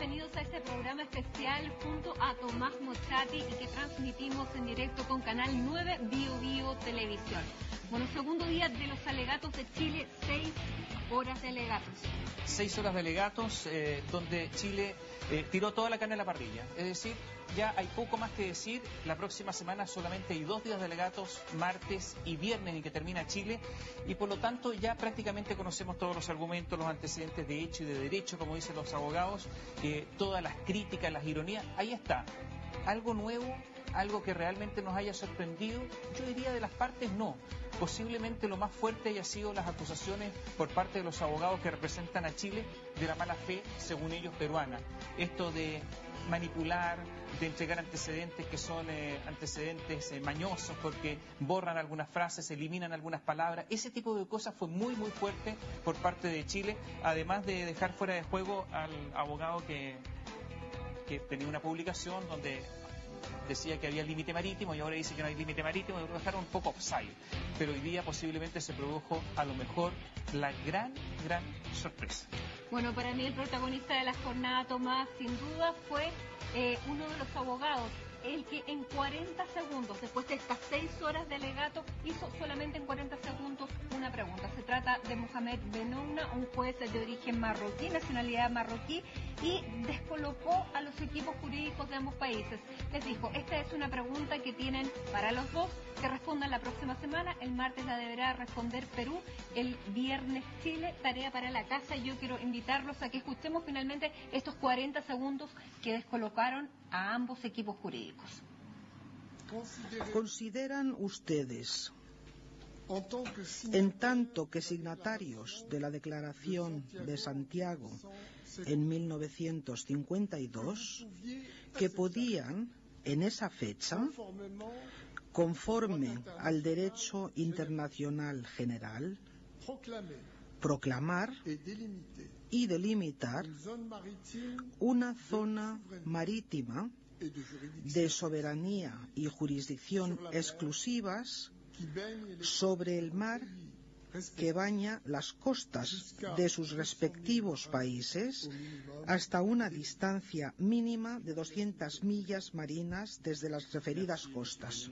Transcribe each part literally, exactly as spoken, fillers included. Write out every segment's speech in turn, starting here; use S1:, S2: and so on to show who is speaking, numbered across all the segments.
S1: bienvenidos a este programa especial junto a Tomás Mochati y que transmitimos en directo con Canal nueve Bio Bio Televisión. Bueno, segundo día de los alegatos de Chile, seis horas de alegatos.
S2: Seis horas de alegatos eh, donde Chile eh, tiró toda la carne a la parrilla. Es decir, ya hay poco más que decir. La próxima semana solamente hay dos días de alegatos, martes y viernes, en que termina Chile. Y por lo tanto ya prácticamente conocemos todos los argumentos, los antecedentes de hecho y de derecho, como dicen los abogados, eh, todas las críticas, las ironías. Ahí está. Algo nuevo, algo que realmente nos haya sorprendido, yo diría de las partes no. Posiblemente lo más fuerte haya sido las acusaciones por parte de los abogados que representan a Chile de la mala fe, según ellos, peruana. Esto de manipular, de entregar antecedentes que son eh, antecedentes eh, mañosos porque borran algunas frases, eliminan algunas palabras. Ese tipo de cosas fue muy, muy fuerte por parte de Chile, además de dejar fuera de juego al abogado que, que tenía una publicación donde decía que había límite marítimo y ahora dice que no hay límite marítimo, y lo dejaron un poco offside. Pero hoy día posiblemente se produjo a lo mejor la gran, gran sorpresa.
S1: Bueno, para mí el protagonista de la jornada, Tomás, sin duda fue eh, uno de los abogados, el que en cuarenta segundos, después de estas seis horas de alegato, hizo solamente en cuarenta segundos una pregunta. Se trata de Mohamed Bennouna, un juez de origen marroquí, nacionalidad marroquí, y descolocó a los equipos jurídicos de ambos países. Les dijo, esta es una pregunta que tienen para los dos, que respondan la próxima semana. El martes la deberá responder Perú, el viernes Chile, tarea para la casa. Yo quiero invitarlos a que escuchemos finalmente estos cuarenta segundos que descolocaron a ambos equipos jurídicos.
S3: ¿Consideran ustedes, en tanto que signatarios de la Declaración de Santiago en mil novecientos cincuenta y dos, que podían, en esa fecha, conforme al derecho internacional general, proclamar y delimitar una zona marítima de soberanía y jurisdicción exclusivas sobre el mar que baña las costas de sus respectivos países hasta una distancia mínima de doscientas millas marinas desde las referidas costas?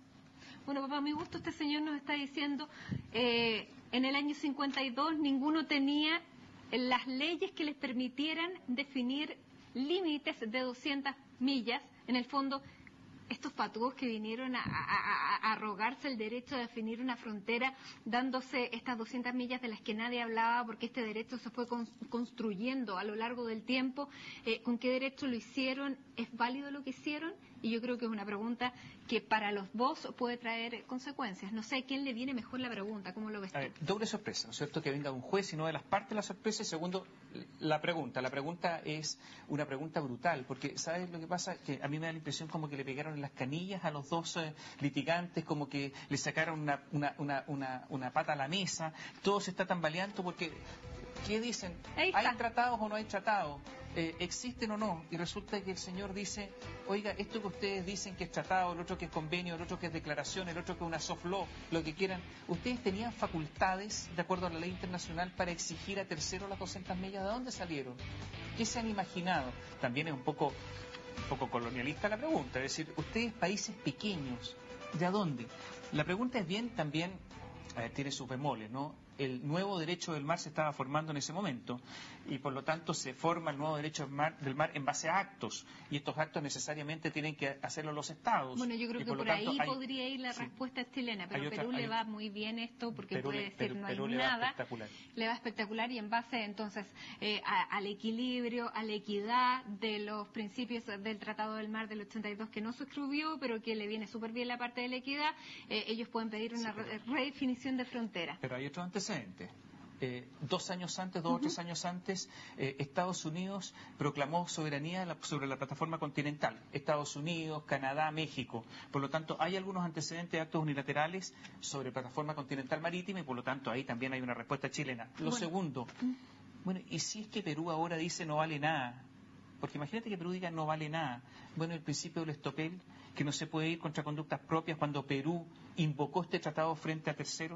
S1: Bueno, para mi gusto este señor nos está diciendo, eh, en el año cincuenta y dos ninguno tenía las leyes que les permitieran definir límites de doscientas millas. En el fondo, estos patúos que vinieron a, a, a, a arrogarse el derecho de definir una frontera, dándose estas doscientas millas de las que nadie hablaba, porque este derecho se fue con, construyendo a lo largo del tiempo. Eh, ¿Con qué derecho lo hicieron? ¿Es válido lo que hicieron? Y yo creo que es una pregunta que para los dos puede traer consecuencias. No sé a quién le viene mejor la pregunta, ¿cómo lo ves tú?
S2: A ver, doble sorpresa, ¿no es cierto? Que venga un juez y no de las partes la sorpresa. Y segundo, la pregunta. La pregunta es una pregunta brutal, porque ¿sabes lo que pasa? Que a mí me da la impresión como que le pegaron en las canillas a los dos eh, litigantes, como que le sacaron una, una, una, una, una pata a la mesa. Todo se está tambaleando porque, ¿qué dicen? ¿Hay tratados o no hay tratados? Eh, ¿Existen o no? Y resulta que el señor dice, oiga, esto que ustedes dicen que es tratado, el otro que es convenio, el otro que es declaración, el otro que es una soft law, lo que quieran, ¿ustedes tenían facultades, de acuerdo a la ley internacional, para exigir a terceros las doscientas millas? ¿De dónde salieron? ¿Qué se han imaginado? También es un poco, un poco colonialista la pregunta, es decir, ustedes países pequeños, ¿de a dónde? La pregunta es bien también, eh, tiene sus bemoles, ¿no? El nuevo derecho del mar se estaba formando en ese momento y por lo tanto se forma el nuevo derecho del mar, del mar en base a actos, y estos actos necesariamente tienen que hacerlo los estados.
S1: Bueno, yo creo
S2: y
S1: que por,
S2: por
S1: ahí
S2: hay,
S1: podría ir la
S2: sí,
S1: respuesta chilena, pero a Perú
S2: otra,
S1: le
S2: hay,
S1: va muy bien esto porque
S2: Perú
S1: puede
S2: le,
S1: decir
S2: Perú,
S1: no hay
S2: Perú le
S1: nada,
S2: va espectacular.
S1: le va espectacular y en base entonces eh, a, al equilibrio, a la equidad de los principios del Tratado del Mar del ochenta y dos que no suscribió, pero que le viene súper bien la parte de la equidad, eh, ellos pueden pedir una sí, pero, redefinición de frontera.
S2: Pero hay otros antecedentes. Eh, dos años antes, dos uh-huh. o tres años antes, eh, Estados Unidos proclamó soberanía la, sobre la plataforma continental. Estados Unidos, Canadá, México. Por lo tanto, hay algunos antecedentes de actos unilaterales sobre plataforma continental marítima y por lo tanto ahí también hay una respuesta chilena. Lo bueno. segundo, bueno, ¿y si es que Perú ahora dice no vale nada? Porque imagínate que Perú diga no vale nada. Bueno, el principio del estopel, que no se puede ir contra conductas propias cuando Perú invocó este tratado frente a terceros.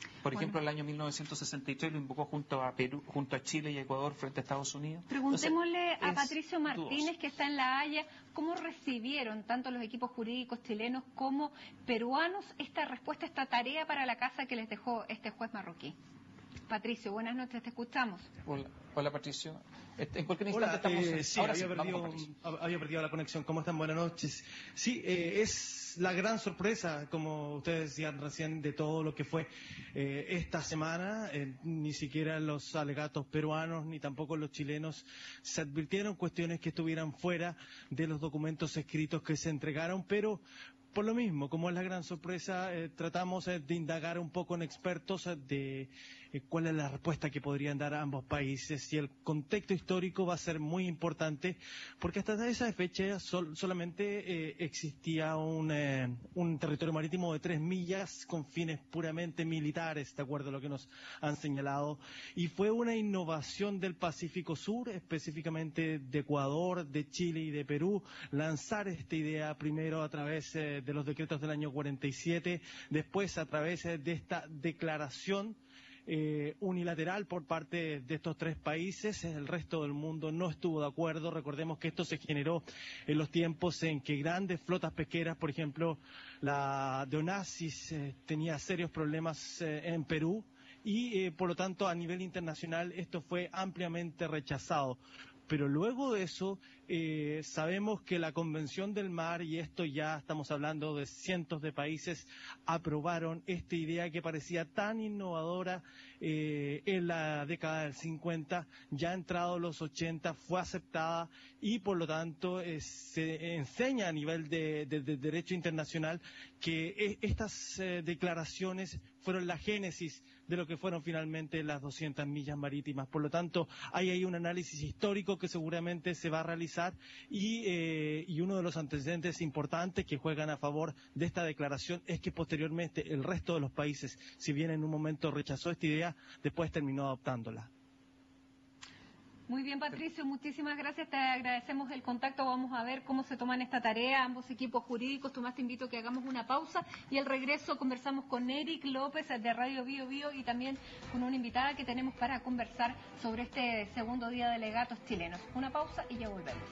S2: Por
S1: Bueno.
S2: ejemplo, el año mil novecientos sesenta y tres lo invocó junto a Perú, junto a Chile y Ecuador frente a Estados Unidos.
S1: Preguntémosle
S2: Entonces,
S1: a Patricio Martínez,
S2: dudoso.
S1: que está en La Haya, cómo recibieron tanto los equipos jurídicos chilenos como peruanos esta respuesta, esta tarea para la casa que les dejó este juez marroquí. Patricio, buenas noches, te escuchamos.
S2: Hola, hola Patricio. En cualquier instante
S4: Hola,
S2: estamos...
S4: eh, sí,
S2: ahora
S4: había,
S2: sí, vamos
S4: perdido,
S2: con Patricio.
S4: había perdido la conexión. ¿Cómo están? Buenas noches. Sí, eh, es la gran sorpresa, como ustedes decían recién, de todo lo que fue eh, esta semana. Eh, ni siquiera los alegatos peruanos, ni tampoco los chilenos se advirtieron cuestiones que estuvieran fuera de los documentos escritos que se entregaron, pero... Por lo mismo, como es la gran sorpresa, eh, tratamos eh, de indagar un poco en expertos eh, de eh, cuál es la respuesta que podrían dar a ambos países, y el contexto histórico va a ser muy importante porque hasta esa fecha sol, solamente eh, existía un, eh, un territorio marítimo de tres millas con fines puramente militares, de acuerdo a lo que nos han señalado, y fue una innovación del Pacífico Sur, específicamente de Ecuador, de Chile y de Perú, lanzar esta idea primero a través eh, de los decretos del año cuarenta y siete, después a través de esta declaración eh, unilateral por parte de estos tres países. El resto del mundo no estuvo de acuerdo. Recordemos que esto se generó en los tiempos en que grandes flotas pesqueras, por ejemplo, la de Onassis, eh, tenía serios problemas eh, en Perú, y eh, por lo tanto a nivel internacional esto fue ampliamente rechazado. Pero luego de eso, eh, sabemos que la Convención del Mar, y esto ya estamos hablando de cientos de países, aprobaron esta idea que parecía tan innovadora eh, en la década del cincuenta, ya entrado los ochenta, fue aceptada, y por lo tanto eh, se enseña a nivel de, de, de derecho internacional que eh, estas eh, declaraciones fueron la génesis de lo que fueron finalmente las doscientas millas marítimas. Por lo tanto, hay ahí un análisis histórico que seguramente se va a realizar, y, eh, y uno de los antecedentes importantes que juegan a favor de esta declaración es que posteriormente el resto de los países, si bien en un momento rechazó esta idea, después terminó adoptándola.
S1: Muy bien, Patricio, muchísimas gracias, te agradecemos el contacto, vamos a ver cómo se toman esta tarea ambos equipos jurídicos. Tomás, te invito a que hagamos una pausa y al regreso conversamos con Eric López de Radio Bio Bio y también con una invitada que tenemos para conversar sobre este segundo día de legatos chilenos. Una pausa y ya volvemos.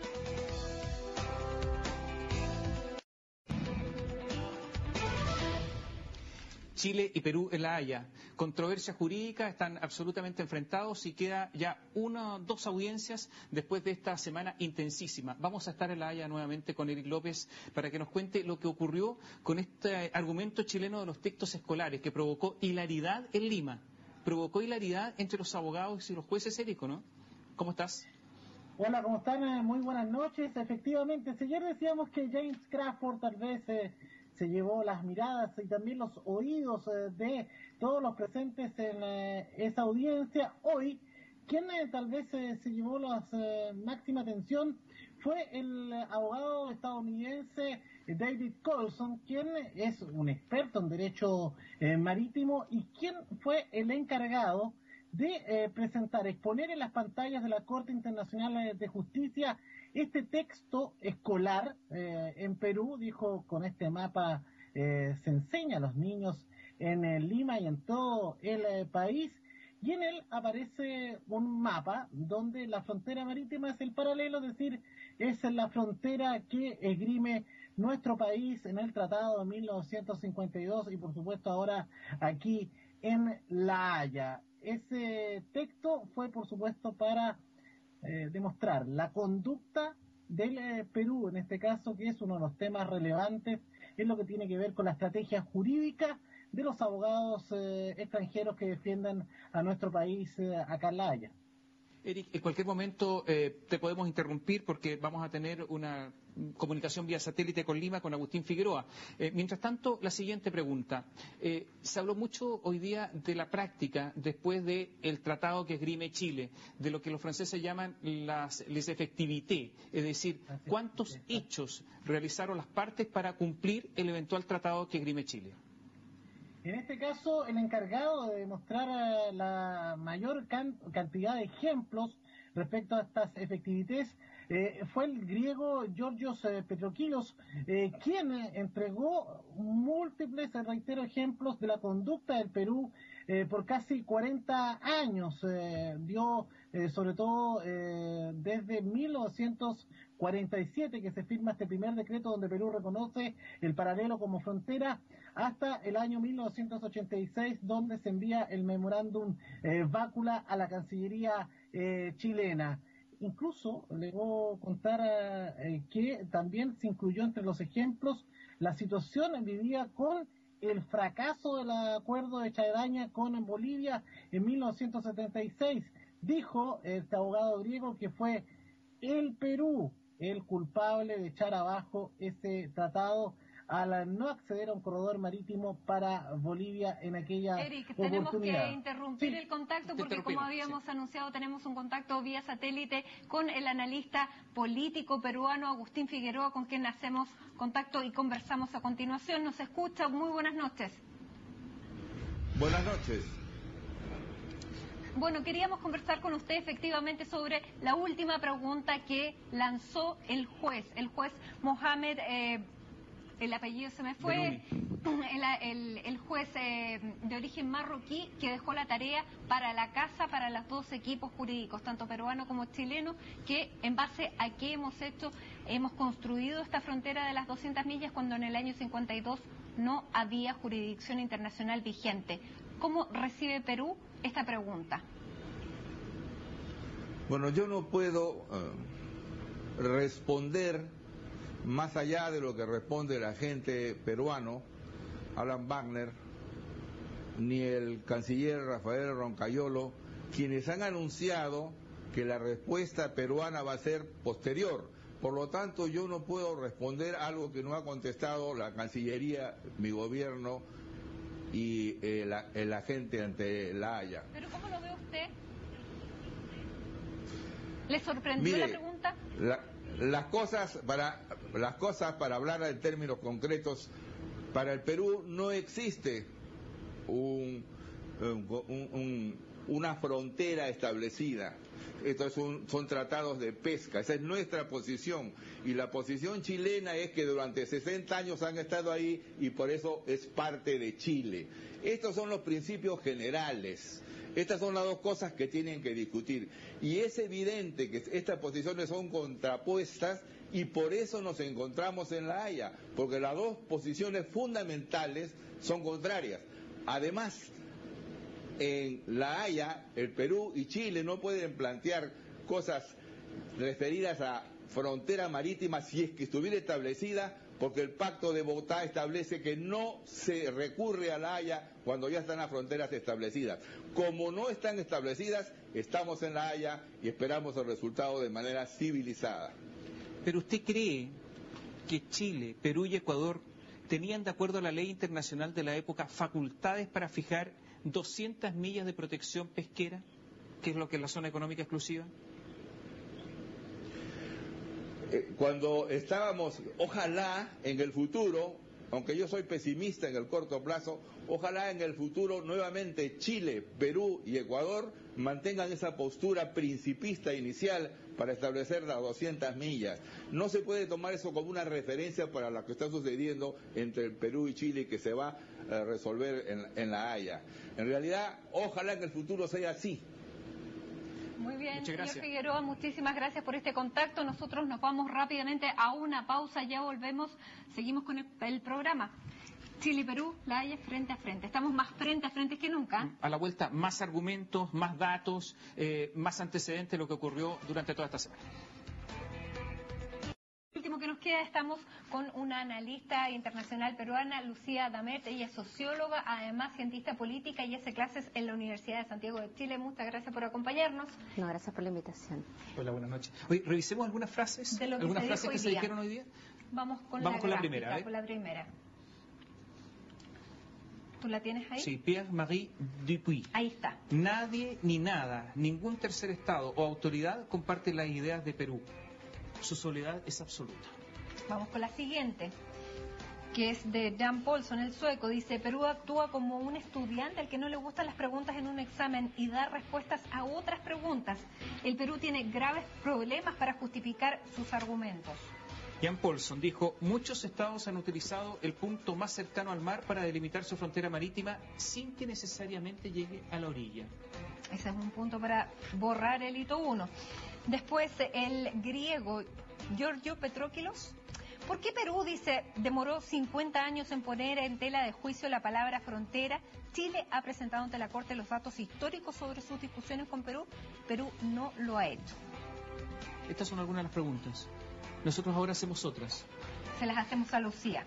S2: Chile y Perú en La Haya. Controversia jurídica, están absolutamente enfrentados y queda ya una, dos audiencias después de esta semana intensísima. Vamos a estar en La Haya nuevamente con Eric López para que nos cuente lo que ocurrió con este argumento chileno de los textos escolares que provocó hilaridad en Lima. Provocó hilaridad entre los abogados y los jueces, Eric, ¿no? ¿Cómo estás?
S5: Hola, ¿cómo están? Muy buenas noches. Efectivamente, ayer decíamos que James Crawford tal vez eh, se llevó las miradas y también los oídos eh, de todos los presentes en eh, esa audiencia. Hoy, quien eh, tal vez eh, se llevó la eh, máxima atención fue el eh, abogado estadounidense David Colson, quien es un experto en derecho eh, marítimo y quien fue el encargado de eh, presentar, exponer en las pantallas de la Corte Internacional de Justicia este texto escolar eh, en Perú. Dijo, con este mapa eh, se enseña a los niños en eh, Lima y en todo el eh, país, y en él aparece un mapa donde la frontera marítima es el paralelo, es decir, es la frontera que esgrime nuestro país en el Tratado de mil novecientos cincuenta y dos y por supuesto ahora aquí en La Haya. Ese texto fue por supuesto para eh, demostrar la conducta del eh, Perú, en este caso, que es uno de los temas relevantes en lo que tiene que ver con la estrategia jurídica de los abogados eh, extranjeros que defiendan a nuestro país eh, acá en La Haya.
S2: Eric, en cualquier momento eh, te podemos interrumpir porque vamos a tener una comunicación vía satélite con Lima, con Agustín Figueroa. Eh, mientras tanto, la siguiente pregunta. Eh, se habló mucho hoy día de la práctica después del tratado que esgrime Chile, de lo que los franceses llaman las les effectivités, es decir, cuántos hechos realizaron las partes para cumplir el eventual tratado que esgrime Chile.
S5: En este caso, el encargado de demostrar la mayor can cantidad de ejemplos respecto a estas efectividades Eh, fue el griego Georgios eh, Petrokilos, eh, quien eh, entregó múltiples, eh, reitero, ejemplos de la conducta del Perú eh, por casi cuarenta años. Eh, dio, eh, sobre todo, eh, desde mil novecientos cuarenta y siete, que se firma este primer decreto donde Perú reconoce el paralelo como frontera, hasta el año mil novecientos ochenta y seis, donde se envía el memorándum eh, Bácula a la Cancillería eh, chilena. Incluso le voy a contar eh, que también se incluyó entre los ejemplos la situación vivida con el fracaso del acuerdo de Chaidaña con Bolivia en mil novecientos setenta y seis. Dijo este abogado griego que fue el Perú el culpable de echar abajo ese tratado al no acceder a un corredor marítimo para Bolivia en aquella
S1: Eric, tenemos
S5: oportunidad.
S1: que interrumpir
S5: Sí.
S1: el contacto porque, como habíamos sí. anunciado, tenemos un contacto vía satélite con el analista político peruano Agustín Figueroa, con quien hacemos contacto y conversamos a continuación. Nos escucha. Muy buenas noches.
S6: Buenas noches.
S1: Bueno, queríamos conversar con usted efectivamente sobre la última pregunta que lanzó el juez, el juez Mohamed, eh, el apellido se me fue, el, el, el juez eh, de origen marroquí, que dejó la tarea para la casa, para los dos equipos jurídicos, tanto peruano como chileno, que en base a qué hemos hecho, hemos construido esta frontera de las doscientas millas cuando en el año cincuenta y dos no había jurisdicción internacional vigente. ¿Cómo recibe Perú esta pregunta?
S6: Bueno, yo no puedo uh, responder más allá de lo que responde el agente peruano, Alan Wagner, ni el canciller Rafael Roncayolo, quienes han anunciado que la respuesta peruana va a ser posterior. Por lo tanto, yo no puedo responder algo que no ha contestado la Cancillería, mi gobierno y el, el agente ante la Haya.
S1: ¿Pero cómo lo ve usted? ¿Le sorprendió
S6: Mire,
S1: la pregunta?
S6: La, las cosas para las cosas para hablar en términos concretos, para el Perú no existe un, un, un, una frontera establecida. Estos son, son tratados de pesca, esa es nuestra posición, y la posición chilena es que durante sesenta años han estado ahí y por eso es parte de Chile. Estos son los principios generales, estas son las dos cosas que tienen que discutir, y es evidente que estas posiciones son contrapuestas y por eso nos encontramos en La Haya, porque las dos posiciones fundamentales son contrarias. Además, en La Haya, el Perú y Chile no pueden plantear cosas referidas a frontera marítima si es que estuviera establecida, porque el Pacto de Bogotá establece que no se recurre a La Haya cuando ya están las fronteras establecidas. Como no están establecidas, estamos en La Haya y esperamos el resultado de manera civilizada.
S2: ¿Pero usted cree que Chile, Perú y Ecuador tenían, de acuerdo a la ley internacional de la época, facultades para fijar doscientas millas de protección pesquera, que es lo que es la zona económica exclusiva?
S6: Eh, cuando estábamos, ojalá en el futuro, aunque yo soy pesimista en el corto plazo, ojalá en el futuro nuevamente Chile, Perú y Ecuador mantengan esa postura principista inicial para establecer las doscientas millas. No se puede tomar eso como una referencia para lo que está sucediendo entre el Perú y Chile, que se va a resolver en, en La Haya. En realidad, ojalá en el futuro sea así.
S1: Muy bien, señor Figueroa, muchísimas gracias por este contacto. Nosotros nos vamos rápidamente a una pausa, ya volvemos, seguimos con el, el programa. Chile y Perú, La Haya frente a frente. Estamos más frente a frente que nunca.
S2: A la vuelta, más argumentos, más datos, eh, más antecedentes de lo que ocurrió durante toda esta semana.
S1: Último que nos queda, estamos con una analista internacional peruana, Lucía Damet. Ella es socióloga, además cientista política y hace clases en la Universidad de Santiago de Chile. Muchas gracias por acompañarnos.
S7: No, gracias por la invitación.
S2: Hola, buenas noches. Oye, revisemos algunas frases,
S1: de lo que
S2: algunas
S1: se
S2: frases que se dijeron hoy día.
S1: Vamos con,
S2: Vamos
S1: la,
S2: con
S1: gráfica,
S2: la primera. ¿eh?
S1: Con la primera. ¿Tú la tienes ahí?
S2: Sí, Pierre-Marie Dupuy.
S1: Ahí está.
S2: Nadie ni nada, ningún tercer Estado o autoridad comparte las ideas de Perú. Su soledad es absoluta.
S1: Vamos con la siguiente. que es de Jan Paulson, el sueco. Dice, Perú actúa como un estudiante al que no le gustan las preguntas en un examen y da respuestas a otras preguntas. El Perú tiene graves problemas para justificar sus argumentos.
S2: Jan Paulson dijo, muchos estados han utilizado el punto más cercano al mar para delimitar su frontera marítima sin que necesariamente llegue a la orilla.
S1: Ese es un punto para borrar el hito uno. Después, el griego Giorgio Petróquilos. ¿Por qué Perú, dice, demoró cincuenta años en poner en tela de juicio la palabra frontera? Chile ha presentado ante la Corte los datos históricos sobre sus discusiones con Perú. Perú no lo ha hecho.
S2: Estas son algunas de las preguntas. Nosotros ahora hacemos otras.
S1: Se las hacemos a Lucía.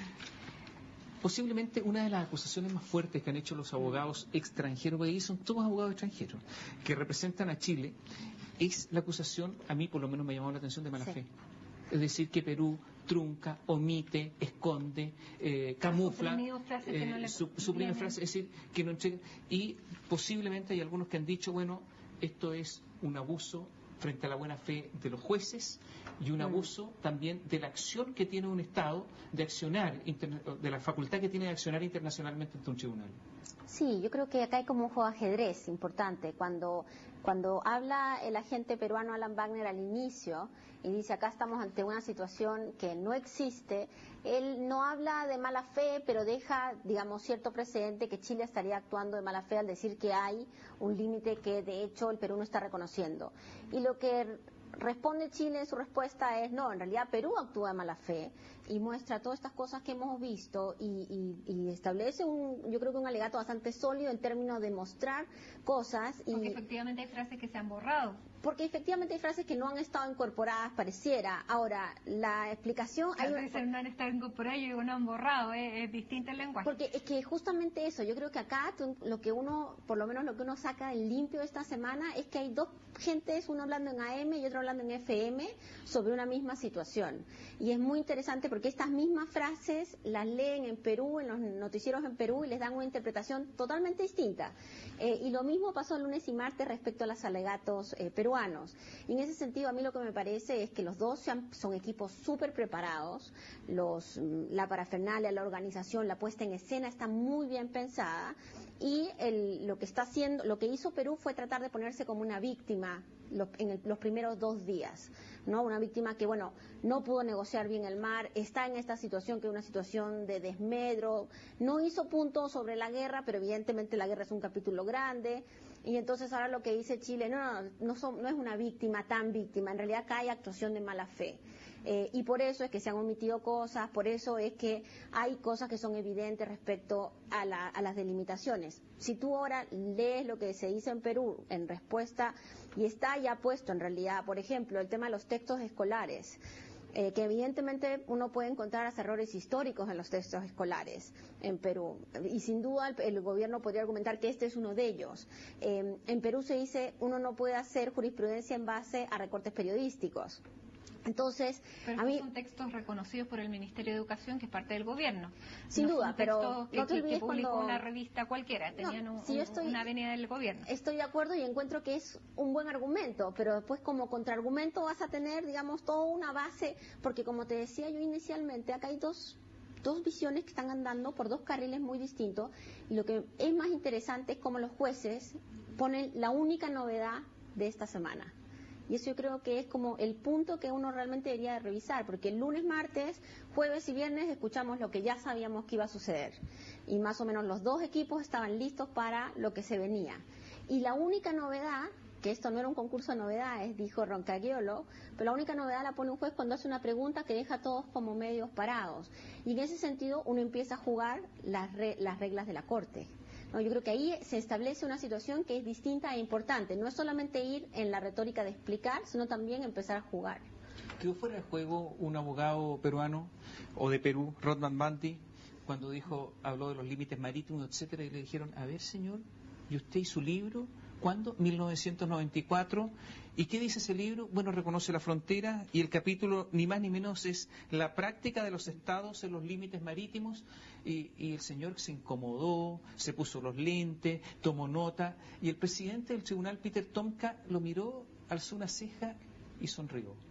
S2: Posiblemente una de las acusaciones más fuertes que han hecho los abogados extranjeros, porque ahí son todos abogados extranjeros, que representan a Chile, es la acusación, a mí por lo menos me llamó la atención, de mala sí. fe. Es decir, que Perú trunca, omite, esconde, eh, camufla,
S1: eh, no
S2: su, suprime frases, es decir, que no entrega. Y posiblemente hay algunos que han dicho, bueno, esto es un abuso frente a la buena fe de los jueces y un abuso también de la acción que tiene un Estado de accionar, de la facultad que tiene de accionar internacionalmente ante un tribunal.
S7: Sí, yo creo que acá hay como un juego de ajedrez importante. Cuando, cuando habla el agente peruano Alan Wagner al inicio y dice acá estamos ante una situación que no existe, él no habla de mala fe, pero deja, digamos, cierto precedente que Chile estaría actuando de mala fe al decir que hay un límite que de hecho el Perú no está reconociendo. Y lo que responde Chile en su respuesta es no, en realidad Perú actúa de mala fe y muestra todas estas cosas que hemos visto y, y, y establece un, yo creo que un alegato bastante sólido en términos de mostrar cosas. Y,
S1: porque efectivamente hay frases que se han borrado.
S7: Porque efectivamente hay frases que no han estado incorporadas, pareciera. Ahora, la explicación...
S1: Hay un... no han estado incorporadas y no han borrado, ¿eh? Es distinto el lenguaje.
S7: Porque es que justamente eso, yo creo que acá tú, lo que uno, por lo menos lo que uno saca en limpio esta semana es que hay dos gentes, uno hablando en A M y otro hablando en F M, sobre una misma situación. Y es muy interesante porque estas mismas frases las leen en Perú, en los noticieros en Perú, y les dan una interpretación totalmente distinta. Eh, y lo mismo pasó el lunes y martes respecto a los alegatos eh, peruanos. Y en ese sentido, a mí lo que me parece es que los dos sean, son equipos súper preparados, los, la parafernalia, la organización, la puesta en escena está muy bien pensada, y el, lo que está haciendo, lo que hizo Perú fue tratar de ponerse como una víctima los, en el, los primeros dos días, ¿no? Una víctima que, bueno, no pudo negociar bien el mar, está en esta situación que es una situación de desmedro, no hizo puntos sobre la guerra, pero evidentemente la guerra es un capítulo grande, y entonces ahora lo que dice Chile, no, no, no, son, no es una víctima tan víctima, en realidad acá hay actuación de mala fe. Eh, y por eso es que se han omitido cosas, por eso es que hay cosas que son evidentes respecto a, la, a las delimitaciones. Si tú ahora lees lo que se dice en Perú en respuesta, y está ya puesto en realidad, por ejemplo, el tema de los textos escolares, eh, que evidentemente uno puede encontrar hasta errores históricos en los textos escolares en Perú, y sin duda el, el gobierno podría argumentar que este es uno de ellos. Eh, en Perú se dice uno no puede hacer jurisprudencia en base a recortes periodísticos. Entonces,
S1: pero
S7: a mí
S1: son textos reconocidos por el Ministerio de Educación, que es parte del gobierno.
S7: Sin
S1: no
S7: duda,
S1: son
S7: pero
S1: que,
S7: no te olvides
S1: que publicó
S7: cuando
S1: una revista cualquiera, tenían
S7: no,
S1: un,
S7: si
S1: un,
S7: estoy,
S1: una venia del gobierno.
S7: Estoy de acuerdo y encuentro que es un buen argumento, pero después como contraargumento vas a tener, digamos, toda una base, porque como te decía yo inicialmente, acá hay dos dos visiones que están andando por dos carriles muy distintos, y lo que es más interesante es cómo los jueces ponen la única novedad de esta semana. Y eso yo creo que es como el punto que uno realmente debería de revisar, porque el lunes, martes, jueves y viernes escuchamos lo que ya sabíamos que iba a suceder. Y más o menos los dos equipos estaban listos para lo que se venía. Y la única novedad, que esto no era un concurso de novedades, dijo Roncagliolo, pero la única novedad la pone un juez cuando hace una pregunta que deja a todos como medios parados. Y en ese sentido uno empieza a jugar las, re las reglas de la Corte. No, yo creo que ahí se establece una situación que es distinta e importante. No es solamente ir en la retórica de explicar, sino también empezar a jugar.
S2: ¿Quedó fuera de juego un abogado peruano o de Perú, Rodman Banti, cuando dijo, habló de los límites marítimos, etcétera, y le dijeron, a ver, señor, ¿y usted y su libro? ¿Cuándo? mil novecientos noventa y cuatro. ¿Y qué dice ese libro? Bueno, reconoce la frontera, y el capítulo ni más ni menos es la práctica de los estados en los límites marítimos, y, y el señor se incomodó, se puso los lentes, tomó nota, y el presidente del tribunal, Peter Tomka, lo miró, alzó una ceja y sonrió.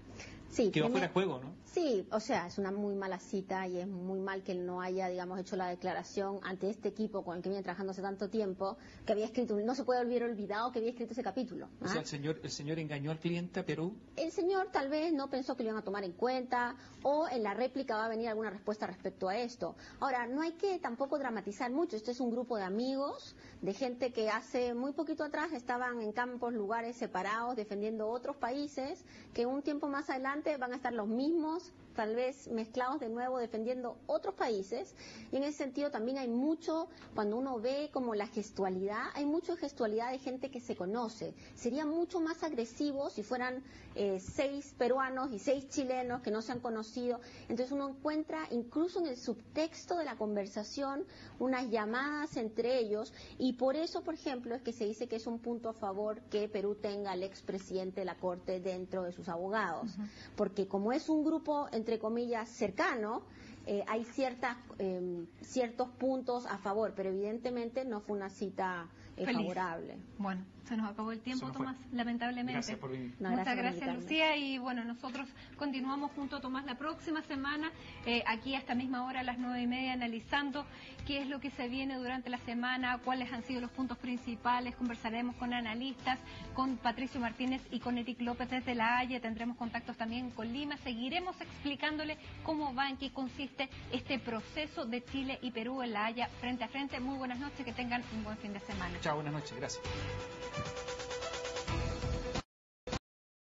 S7: Sí,
S2: quedó
S7: tiene-
S2: fuera de juego, ¿no?
S7: Sí, o sea, es una muy mala cita y es muy mal que él no haya, digamos, hecho la declaración ante este equipo con el que viene trabajando hace tanto tiempo, que había escrito, no se puede olvidar olvidado que había escrito ese capítulo.
S2: O
S7: ¿ah?
S2: sea, el señor, el señor engañó al cliente a Perú.
S7: El señor tal vez no pensó que lo iban a tomar en cuenta o en la réplica va a venir alguna respuesta respecto a esto. Ahora, no hay que tampoco dramatizar mucho. Este es un grupo de amigos, de gente que hace muy poquito atrás estaban en campos, lugares separados, defendiendo otros países, que un tiempo más adelante van a estar los mismos, tal vez mezclados de nuevo, defendiendo otros países. Y en ese sentido también hay mucho, cuando uno ve como la gestualidad, hay mucha gestualidad de gente que se conoce. Sería mucho más agresivo si fueran eh, seis peruanos y seis chilenos que no se han conocido. Entonces uno encuentra incluso en el subtexto de la conversación unas llamadas entre ellos, y por eso, por ejemplo, es que se dice que es un punto a favor que Perú tenga al expresidente de la Corte dentro de sus abogados. Uh-huh. Porque como es un grupo, entre comillas, cercano, eh, hay ciertas, eh, ciertos puntos a favor, pero evidentemente no fue una cita eh, favorable.
S1: Bueno, se nos acabó el tiempo, Tomás, lamentablemente.
S2: Gracias por venir.
S1: No, Muchas gracias, gracias Lucía, y bueno, nosotros continuamos junto a Tomás la próxima semana, eh, aquí a esta misma hora, a las nueve y media, analizando qué es lo que se viene durante la semana, cuáles han sido los puntos principales. Conversaremos con analistas, con Patricio Martínez y con Eric López desde La Haya. Tendremos contactos también con Lima. Seguiremos explicándole cómo va, en qué consiste este proceso de Chile y Perú en La Haya frente a frente. Muy buenas noches, que tengan un buen fin de semana.
S2: Chao, buenas noches, gracias.